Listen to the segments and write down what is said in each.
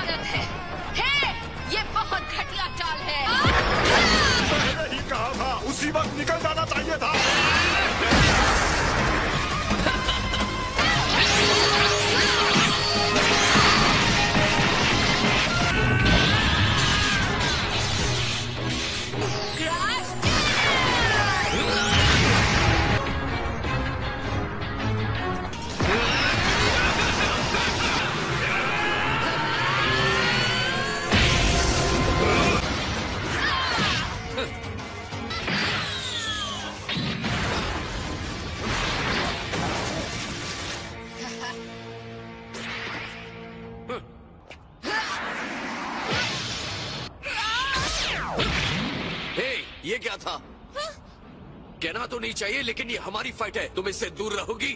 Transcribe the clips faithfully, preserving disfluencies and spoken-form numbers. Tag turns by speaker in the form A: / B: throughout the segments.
A: लानत है। हे, ये बहुत घटिया चाल है।
B: मैंने ही कहा था, उसी वक्त निकल जाना चाहिए था।
C: ये क्या था? कहना तो नहीं चाहिए, लेकिन ये हमारी फाइट है। तुम इससे दूर रहोगी?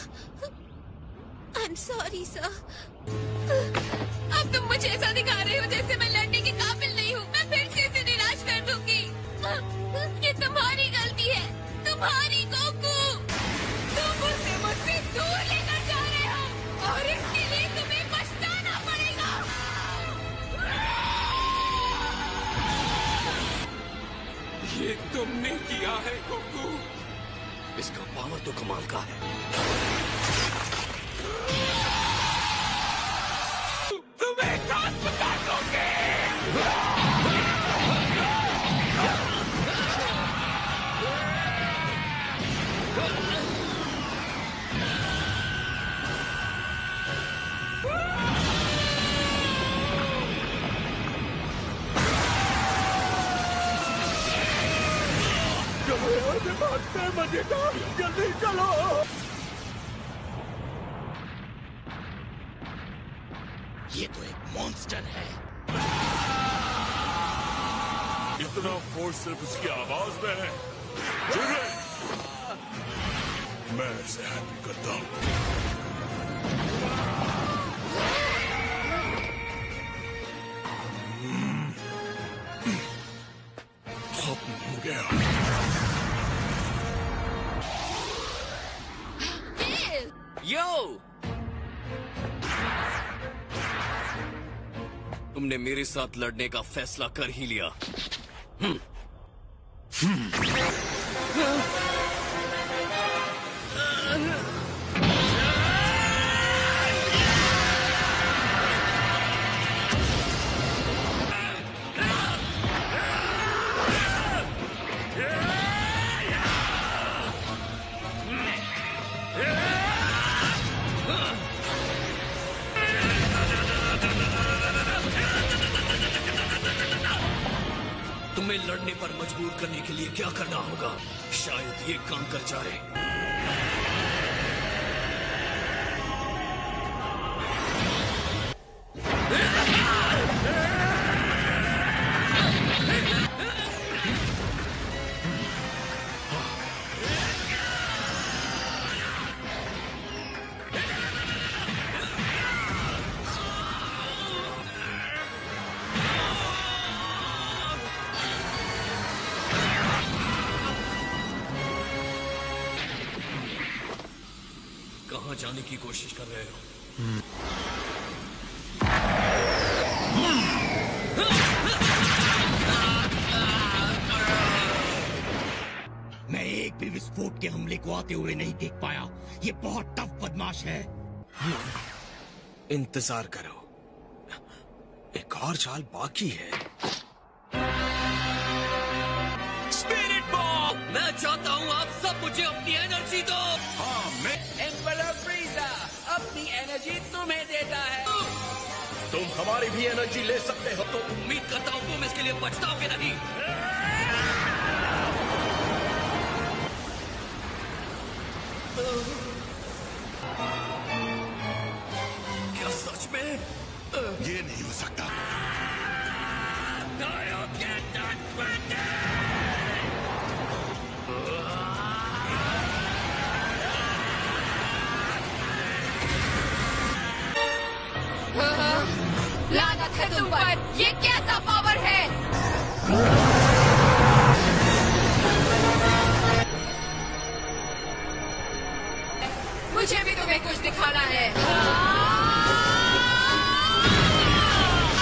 D: I'm sorry, sir. अब तुम मुझे ऐसा दिखा रहे हो जैसे मैं लड़ने के काबिल नहीं हूँ। मैं फिर से इसे निराश कर दूंगी। ये तुम्हारी गलती है, तुम्हारी गोकू। तुम उसे मुझसे दूर लेकर जा रहे हो और इसके लिए तुम्हें पछताना पड़ेगा।
C: ये तुमने किया है गोकू। इसका पावर तो कमाल का है। तुम्हें काट पका दोगे।
B: भागते मजेदार, जल्दी चलो।
C: ये तो एक मॉन्स्टर है।
B: इतना फोर्स सिर्फ उसकी आवाज में है। जिगरे, मैं इसे हैंडल करता हूँ। खत्म हो गया।
C: यो, तुमने मेरे साथ लड़ने का फैसला कर ही लिया। हम्म। तुम्हें लड़ने पर मजबूर करने के लिए क्या करना होगा? शायद ये काम कर जाए। कहाँ जाने की कोशिश कर रहे हो?
E: मैं एक भी विस्फोट के हमले को आते हुए नहीं देख पाया। ये बहुत टफ बदमाश है।
C: इंतजार करो, एक और चाल बाकी है। Spirit ball! मैं चाहता हूँ आप सब मुझे अपनी एनर्जी दो।
F: हाँ, मैं एम्परर फ्रीजा अपनी एनर्जी तुम्हें देता है।
C: तुम हमारी भी एनर्जी ले सकते हो, तो उम्मीद करता हूँ तुम इसके लिए पछताओगे नहीं। क्या सच में?
B: ये नहीं हो सकता।
A: लानत है तुम पर, ये कैसा पावर है? मुझे भी तुम्हें कुछ दिखाना है।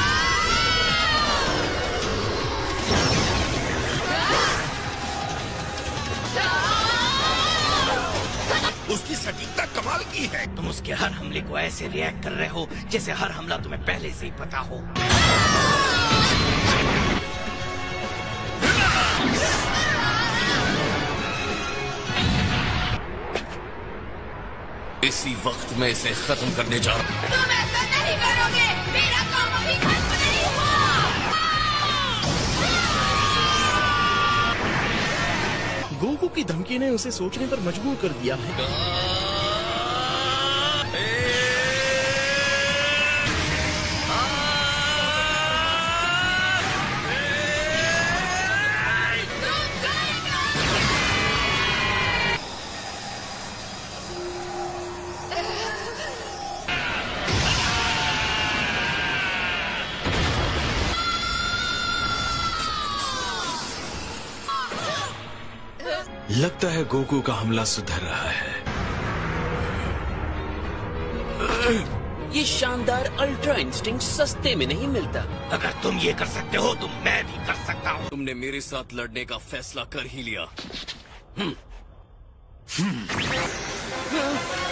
E: को ऐसे रिएक्ट कर रहे हो जैसे हर हमला तुम्हें पहले से ही पता हो।
C: इसी वक्त मैं इसे खत्म करने जा रहा हूँ।
D: तुम ऐसा नहीं करोगे, मेरा काम अभी खत्म नहीं हुआ।
G: गोकू की धमकी ने उसे सोचने पर मजबूर कर दिया है। लगता है गोकू का हमला सुधर रहा है।
F: ये शानदार अल्ट्रा इंस्टिंक्ट सस्ते में नहीं मिलता।
E: अगर तुम ये कर सकते हो तो मैं भी कर सकता हूँ।
C: तुमने मेरे साथ लड़ने का फैसला कर ही लिया। हम्म। हम्म।